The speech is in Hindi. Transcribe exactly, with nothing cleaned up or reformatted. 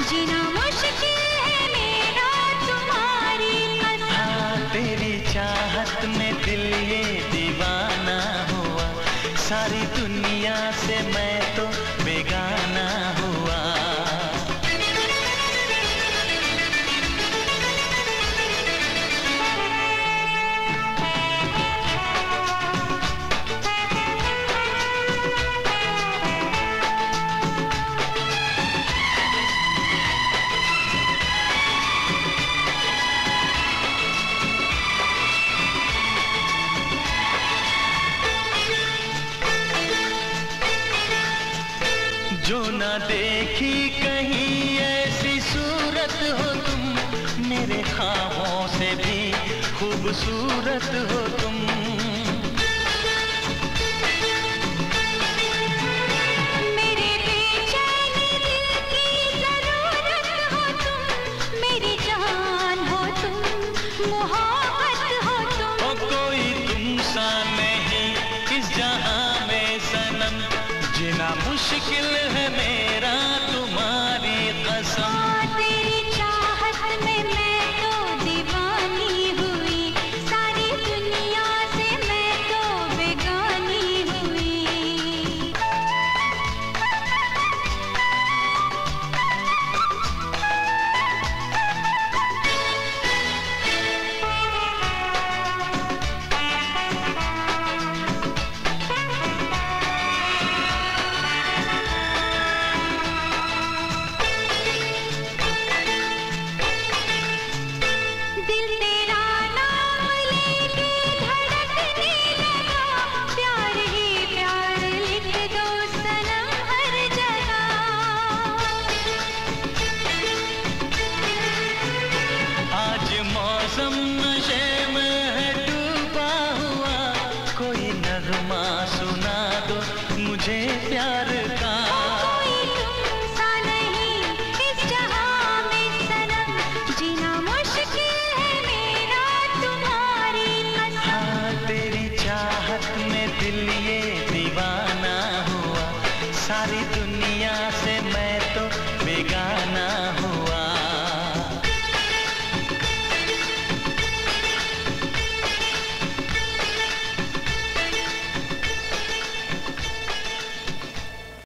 जीना मुश्किल है मेरा तुम्हारी कसम। हाँ तेरी चाहत में दिल ये दीवाना हुआ, सारी दुनिया से मैं तो बेगाना हुआ। जो ना देखी कहीं ऐसी सूरत हो तुम, मेरे ख्वाबों से भी खूबसूरत हो तुम। मेरे बेचैन दिल की जरूरत हो तुम, मेरी जान हो तुम, मोहब्बत हो तुम। ओ कोई तुम सा नहीं इस जहां में सनम, जीना मुश्किल है मेरा तुम्हारी कसम। तेरी चाहत में मैं तो दीवानी हुई, सारी दुनिया से मैं तो बेगानी हुई। दिल तेरा नाम लेके धड़कने लगा, प्यार ही प्यार लिख दो सनम हर जगह। आज मौसम नशे में है डूबा हुआ, कोई नगमा सुना दो मुझे प्यार